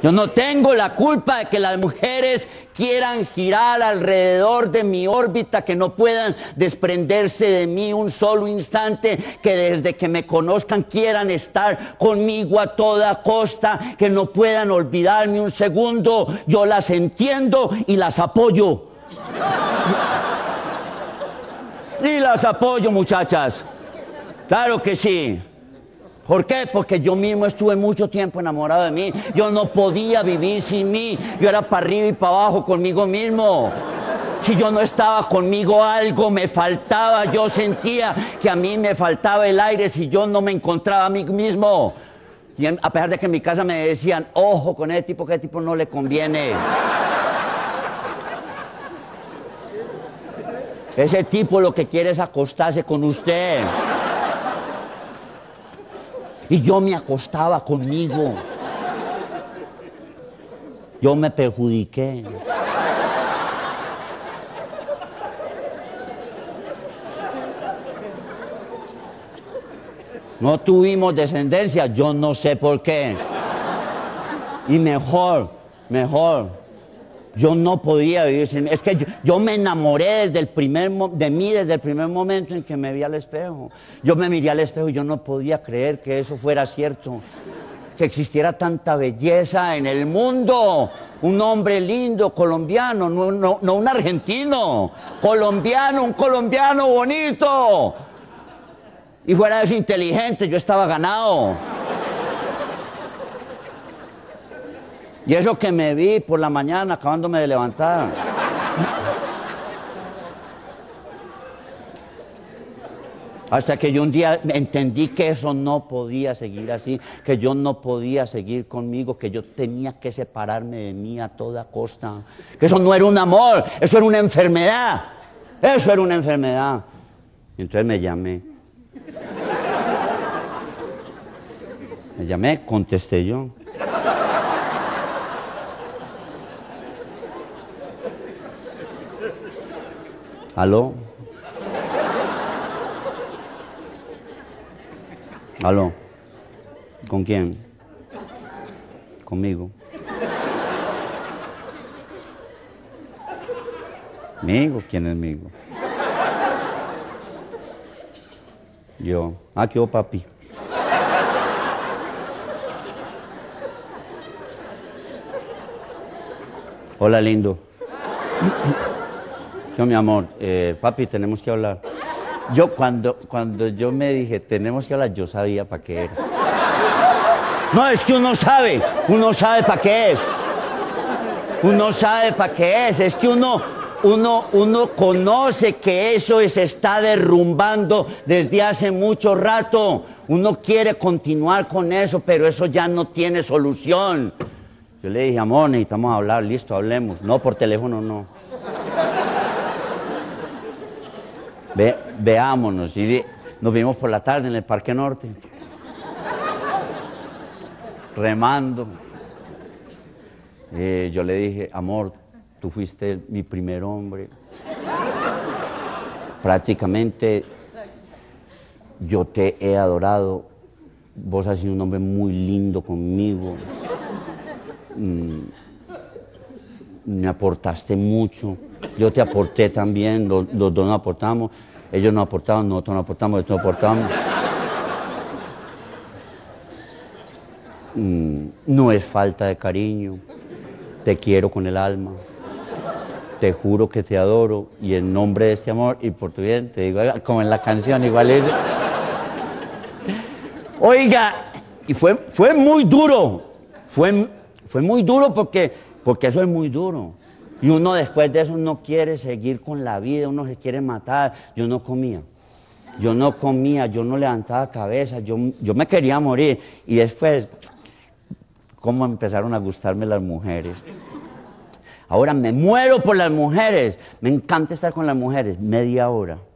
Yo no tengo la culpa de que las mujeres quieran girar alrededor de mi órbita, que no puedan desprenderse de mí un solo instante, que desde que me conozcan quieran estar conmigo a toda costa, que no puedan olvidarme un segundo. Yo las entiendo y las apoyo. Y las apoyo, muchachas. Claro que sí. ¿Por qué? Porque yo mismo estuve mucho tiempo enamorado de mí. Yo no podía vivir sin mí. Yo era para arriba y para abajo conmigo mismo. Si yo no estaba conmigo, algo me faltaba. Yo sentía que a mí me faltaba el aire si yo no me encontraba a mí mismo. Y a pesar de que en mi casa me decían, ojo con ese tipo, que ese tipo no le conviene. Ese tipo lo que quiere es acostarse con usted. Y yo me acostaba conmigo. Yo me perjudiqué. No tuvimos descendencia, yo no sé por qué. Y mejor. Yo no podía vivir sin mí. Es que yo me enamoré desde el primer momento en que me vi al espejo. Yo me miré al espejo y yo no podía creer que eso fuera cierto. Que existiera tanta belleza en el mundo. Un hombre lindo, colombiano, no un argentino. Colombiano, un colombiano bonito. Y fuera de eso inteligente, yo estaba ganado. Y eso que me vi por la mañana acabándome de levantar. Hasta que yo un día entendí que eso no podía seguir así, que yo no podía seguir conmigo, que yo tenía que separarme de mí a toda costa. Que eso no era un amor, eso era una enfermedad. Eso era una enfermedad. Y entonces me llamé. Contesté yo. ¿Aló? ¿Aló? ¿Con quién? Conmigo. ¿Migo? ¿Quién es migo? Yo. Ah, ¿qué hubo, papi? Hola, lindo. Yo, mi amor, papi, tenemos que hablar. Yo cuando yo me dije, tenemos que hablar, yo sabía para qué era. No, es que uno sabe para qué es. Uno sabe para qué es que uno conoce que eso se está derrumbando desde hace mucho rato. Uno quiere continuar con eso, pero eso ya no tiene solución. Yo le dije, amor, necesitamos hablar, listo, hablemos. No, por teléfono no. Veámonos. Y nos vimos por la tarde en el Parque Norte. Remando. Yo le dije, amor, tú fuiste mi primer hombre. Prácticamente yo te he adorado. Vos has sido un hombre muy lindo conmigo. Me aportaste mucho. Yo te aporté también, los dos nos aportamos. Ellos nos aportaban, nosotros nos aportamos, ellos nos aportamos. No es falta de cariño. Te quiero con el alma. Te juro que te adoro. Y en nombre de este amor y por tu bien, te digo, como en la canción, igual es. Oiga, y fue muy duro. Fue muy duro porque eso es muy duro. Y uno después de eso no quiere seguir con la vida, uno se quiere matar. Yo no comía, yo no levantaba cabeza, yo me quería morir. Y después, ¿cómo empezaron a gustarme las mujeres? Ahora me muero por las mujeres, me encanta estar con las mujeres, media hora.